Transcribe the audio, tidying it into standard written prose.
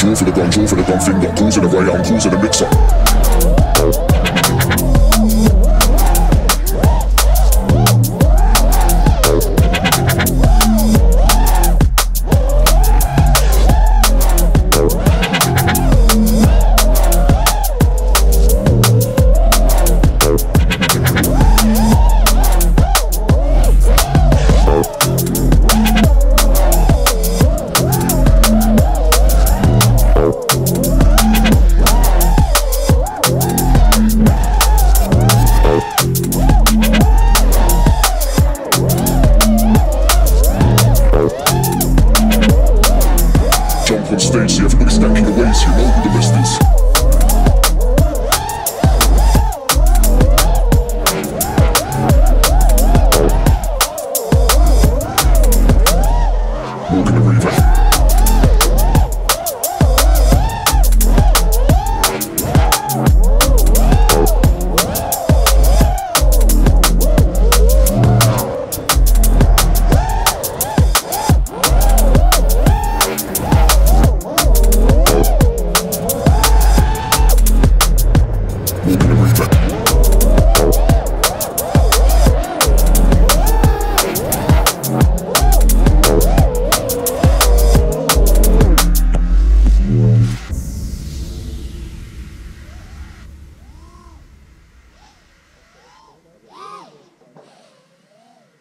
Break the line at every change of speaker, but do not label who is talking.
draw for the gun finger, cruising the right, I'm cruising the mixer. Jump on stage, see everybody stacking the waist, you know who the best is. Walking the river.